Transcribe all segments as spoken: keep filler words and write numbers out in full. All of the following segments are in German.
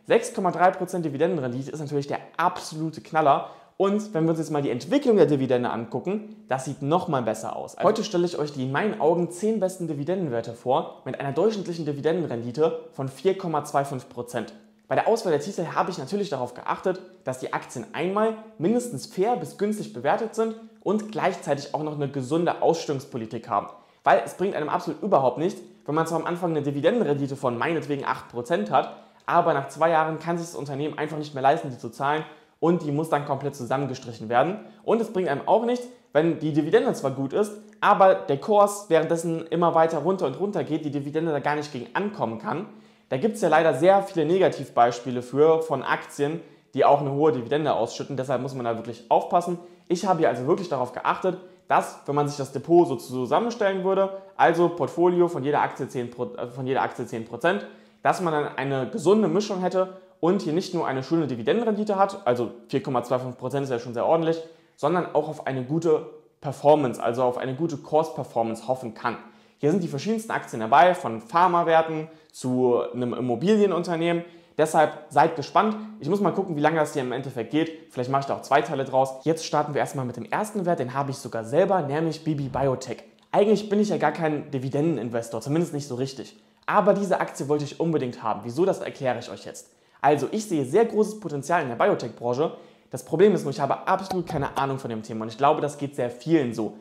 sechs Komma drei Prozent Dividendenrendite ist natürlich der absolute Knaller. Und wenn wir uns jetzt mal die Entwicklung der Dividende angucken, das sieht nochmal besser aus. Heute stelle ich euch die in meinen Augen zehn besten Dividendenwerte vor, mit einer durchschnittlichen Dividendenrendite von vier Komma fünfundzwanzig Prozent. Bei der Auswahl der Titel habe ich natürlich darauf geachtet, dass die Aktien einmal mindestens fair bis günstig bewertet sind und gleichzeitig auch noch eine gesunde Ausschüttungspolitik haben. Weil es bringt einem absolut überhaupt nichts, wenn man zwar am Anfang eine Dividendenrendite von meinetwegen acht Prozent hat, aber nach zwei Jahren kann sich das Unternehmen einfach nicht mehr leisten, die zu zahlen, und die muss dann komplett zusammengestrichen werden. Und es bringt einem auch nichts, wenn die Dividende zwar gut ist, aber der Kurs währenddessen immer weiter runter und runter geht, die Dividende da gar nicht gegen ankommen kann. Da gibt es ja leider sehr viele Negativbeispiele für von Aktien, die auch eine hohe Dividende ausschütten. Deshalb muss man da wirklich aufpassen. Ich habe hier also wirklich darauf geachtet, dass, wenn man sich das Depot so zusammenstellen würde, also Portfolio von jeder Aktie zehn Prozent, dass man dann eine gesunde Mischung hätte und hier nicht nur eine schöne Dividendenrendite hat, also vier Komma fünfundzwanzig Prozent ist ja schon sehr ordentlich, sondern auch auf eine gute Performance, also auf eine gute Kurs-Performance hoffen kann. Hier sind die verschiedensten Aktien dabei, von Pharmawerten zu einem Immobilienunternehmen. Deshalb seid gespannt. Ich muss mal gucken, wie lange das hier im Endeffekt geht. Vielleicht mache ich da auch zwei Teile draus. Jetzt starten wir erstmal mit dem ersten Wert, den habe ich sogar selber, nämlich B B Biotech. Eigentlich bin ich ja gar kein Dividendeninvestor, zumindest nicht so richtig. Aber diese Aktie wollte ich unbedingt haben. Wieso, das erkläre ich euch jetzt. Also, ich sehe sehr großes Potenzial in der Biotech-Branche. Das Problem ist nur, ich habe absolut keine Ahnung von dem Thema und ich glaube, das geht sehr vielen so.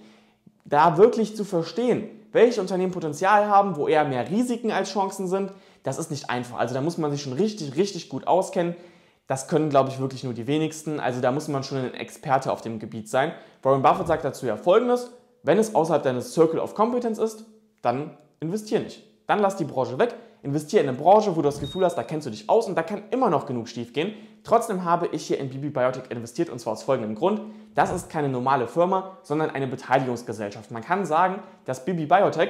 Da wirklich zu verstehen, welche Unternehmen Potenzial haben, wo eher mehr Risiken als Chancen sind, das ist nicht einfach. Also da muss man sich schon richtig, richtig gut auskennen. Das können, glaube ich, wirklich nur die wenigsten. Also da muss man schon ein Experte auf dem Gebiet sein. Warren Buffett sagt dazu ja Folgendes: Wenn es außerhalb deines Circle of Competence ist, dann investier nicht. Dann lass die Branche weg. Investiere in eine Branche, wo du das Gefühl hast, da kennst du dich aus und da kann immer noch genug schief gehen. Trotzdem habe ich hier in B B Biotech investiert und zwar aus folgendem Grund. Das ist keine normale Firma, sondern eine Beteiligungsgesellschaft. Man kann sagen, dass B B Biotech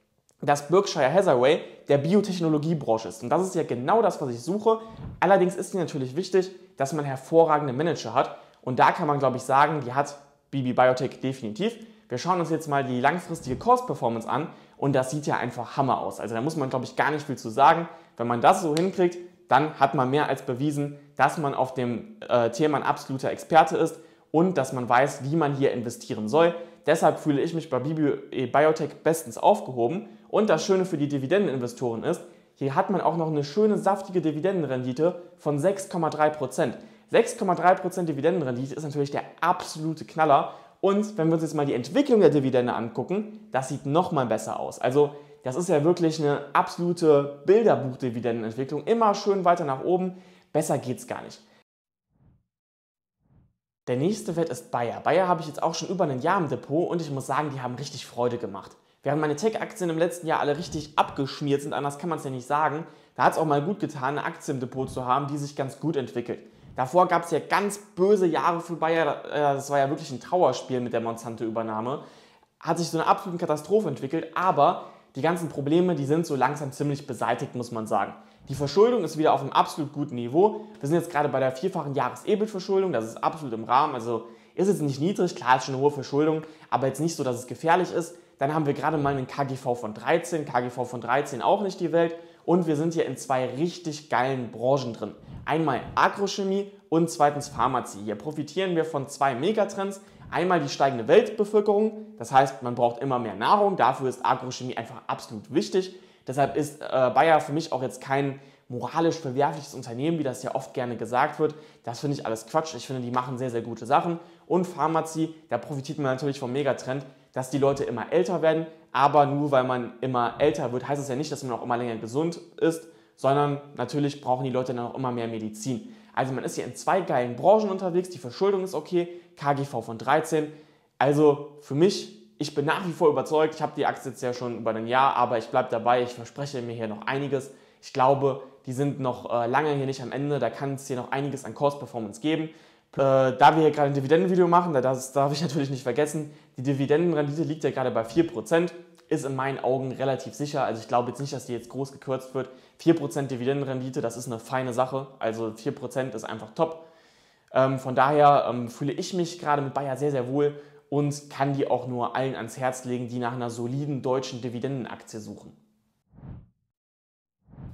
das Berkshire Hathaway der Biotechnologiebranche ist. Und das ist ja genau das, was ich suche. Allerdings ist mir natürlich wichtig, dass man hervorragende Manager hat. Und da kann man, glaube ich, sagen, die hat B B Biotech definitiv. Wir schauen uns jetzt mal die langfristige Cost-Performance an und das sieht ja einfach Hammer aus. Also da muss man, glaube ich, gar nicht viel zu sagen. Wenn man das so hinkriegt, dann hat man mehr als bewiesen, dass man auf dem äh, Thema ein absoluter Experte ist und dass man weiß, wie man hier investieren soll. Deshalb fühle ich mich bei B B Biotech bestens aufgehoben. Und das Schöne für die Dividendeninvestoren ist, hier hat man auch noch eine schöne, saftige Dividendenrendite von sechs Komma drei Prozent. sechs Komma drei Prozent Dividendenrendite ist natürlich der absolute Knaller. Und wenn wir uns jetzt mal die Entwicklung der Dividende angucken, das sieht nochmal besser aus. Also das ist ja wirklich eine absolute Bilderbuch-Dividendenentwicklung. Immer schön weiter nach oben. Besser geht's gar nicht. Der nächste Wert ist Bayer. Bayer habe ich jetzt auch schon über ein Jahr im Depot und ich muss sagen, die haben richtig Freude gemacht. Während meine Tech-Aktien im letzten Jahr alle richtig abgeschmiert sind, anders kann man es ja nicht sagen, da hat es auch mal gut getan, eine Aktie im Depot zu haben, die sich ganz gut entwickelt. Davor gab es ja ganz böse Jahre für Bayer, das war ja wirklich ein Trauerspiel mit der Monsanto-Übernahme. Hat sich so eine absolute Katastrophe entwickelt, aber die ganzen Probleme, die sind so langsam ziemlich beseitigt, muss man sagen. Die Verschuldung ist wieder auf einem absolut guten Niveau. Wir sind jetzt gerade bei der vierfachen Jahres-E B I T-Verschuldung, das ist absolut im Rahmen, also ist jetzt nicht niedrig, klar ist schon eine hohe Verschuldung, aber jetzt nicht so, dass es gefährlich ist. Dann haben wir gerade mal einen K G V von dreizehn, K G V von dreizehn auch nicht die Welt und wir sind hier in zwei richtig geilen Branchen drin. Einmal Agrochemie und zweitens Pharmazie. Hier profitieren wir von zwei Megatrends. Einmal die steigende Weltbevölkerung, das heißt, man braucht immer mehr Nahrung, dafür ist Agrochemie einfach absolut wichtig. Deshalb ist äh, Bayer für mich auch jetzt kein moralisch verwerfliches Unternehmen, wie das ja oft gerne gesagt wird. Das finde ich alles Quatsch. Ich finde, die machen sehr, sehr gute Sachen. Und Pharmazie, da profitiert man natürlich vom Megatrend, dass die Leute immer älter werden. Aber nur weil man immer älter wird, heißt es ja nicht, dass man auch immer länger gesund ist, sondern natürlich brauchen die Leute dann auch immer mehr Medizin. Also man ist hier in zwei geilen Branchen unterwegs, die Verschuldung ist okay, K G V von dreizehn. Also für mich, ich bin nach wie vor überzeugt, ich habe die Aktie jetzt ja schon über ein Jahr, aber ich bleibe dabei, ich verspreche mir hier noch einiges. Ich glaube, die sind noch äh, lange hier nicht am Ende, da kann es hier noch einiges an Cost-Performance geben. Äh, da wir hier gerade ein Dividendenvideo machen, das darf ich natürlich nicht vergessen, die Dividendenrendite liegt ja gerade bei vier Prozent, ist in meinen Augen relativ sicher, also ich glaube jetzt nicht, dass die jetzt groß gekürzt wird. vier Prozent Dividendenrendite, das ist eine feine Sache, also vier Prozent ist einfach top. Ähm, von daher ähm, fühle ich mich gerade mit Bayer sehr, sehr wohl und kann die auch nur allen ans Herz legen, die nach einer soliden deutschen Dividendenaktie suchen.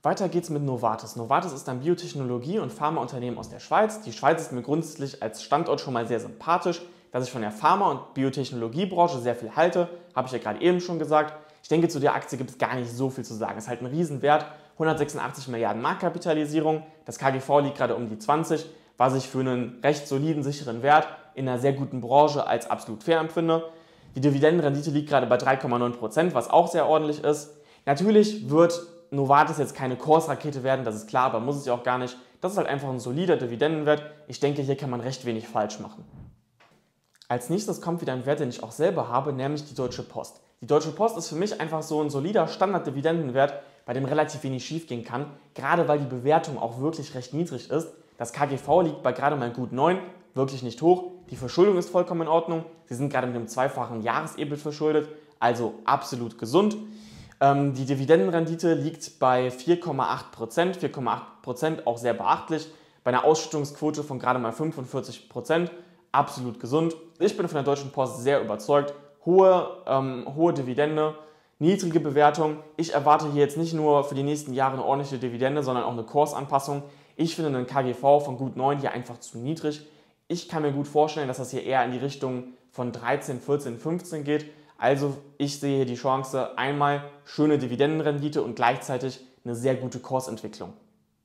Weiter geht's mit Novartis. Novartis ist ein Biotechnologie- und Pharmaunternehmen aus der Schweiz. Die Schweiz ist mir grundsätzlich als Standort schon mal sehr sympathisch, dass ich von der Pharma- und Biotechnologiebranche sehr viel halte, habe ich ja gerade eben schon gesagt. Ich denke, zu der Aktie gibt es gar nicht so viel zu sagen. Es ist halt ein Riesenwert, hundertsechsundachtzig Milliarden Marktkapitalisierung. Das K G V liegt gerade um die zwanzig, was ich für einen recht soliden, sicheren Wert in einer sehr guten Branche als absolut fair empfinde. Die Dividendenrendite liegt gerade bei drei Komma neun Prozent, was auch sehr ordentlich ist. Natürlich wird Novartis jetzt keine Kursrakete werden, das ist klar, aber muss es ja auch gar nicht. Das ist halt einfach ein solider Dividendenwert. Ich denke, hier kann man recht wenig falsch machen. Als nächstes kommt wieder ein Wert, den ich auch selber habe, nämlich die Deutsche Post. Die Deutsche Post ist für mich einfach so ein solider Standard-Dividendenwert, bei dem relativ wenig schief gehen kann, gerade weil die Bewertung auch wirklich recht niedrig ist. Das K G V liegt bei gerade mal gut neun, wirklich nicht hoch. Die Verschuldung ist vollkommen in Ordnung. Sie sind gerade mit einem zweifachen Jahres-E B I T verschuldet, also absolut gesund. Ähm, die Dividendenrendite liegt bei vier Komma acht Prozent, vier Komma acht Prozent auch sehr beachtlich, bei einer Ausschüttungsquote von gerade mal fünfundvierzig Prozent, absolut gesund. Ich bin von der Deutschen Post sehr überzeugt. Hohe, ähm, hohe Dividende, niedrige Bewertung. Ich erwarte hier jetzt nicht nur für die nächsten Jahre eine ordentliche Dividende, sondern auch eine Kursanpassung. Ich finde einen K G V von gut neun hier einfach zu niedrig. Ich kann mir gut vorstellen, dass das hier eher in die Richtung von dreizehn, vierzehn, fünfzehn geht. Also ich sehe hier die Chance, einmal schöne Dividendenrendite und gleichzeitig eine sehr gute Kursentwicklung.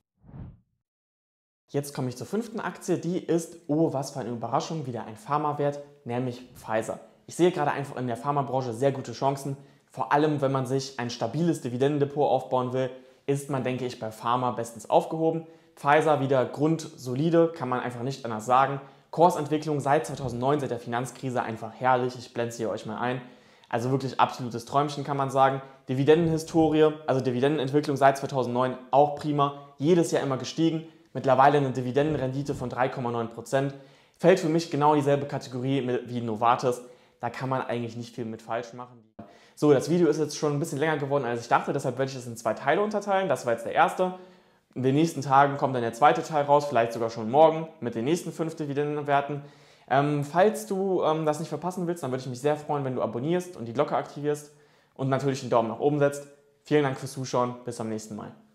Jetzt komme ich zur fünften Aktie, die ist, oh was für eine Überraschung, wieder ein Pharmawert, nämlich Pfizer. Ich sehe gerade einfach in der Pharmabranche sehr gute Chancen, vor allem wenn man sich ein stabiles Dividendendepot aufbauen will, ist man, denke ich, bei Pharma bestens aufgehoben. Pfizer wieder grundsolide, kann man einfach nicht anders sagen. Kursentwicklung seit zweitausendneun, seit der Finanzkrise einfach herrlich, ich blende sie euch mal ein. Also wirklich absolutes Träumchen kann man sagen. Dividendenhistorie, also Dividendenentwicklung seit zweitausendneun auch prima, jedes Jahr immer gestiegen. Mittlerweile eine Dividendenrendite von drei Komma neun Prozent. Fällt für mich genau in dieselbe Kategorie wie Novartis. Da kann man eigentlich nicht viel mit falsch machen. So, das Video ist jetzt schon ein bisschen länger geworden, als ich dachte. Deshalb werde ich es in zwei Teile unterteilen. Das war jetzt der erste. In den nächsten Tagen kommt dann der zweite Teil raus, vielleicht sogar schon morgen mit den nächsten fünf Dividendenwerten. Ähm, falls du ähm, das nicht verpassen willst, dann würde ich mich sehr freuen, wenn du abonnierst und die Glocke aktivierst und natürlich den Daumen nach oben setzt. Vielen Dank fürs Zuschauen. Bis zum nächsten Mal.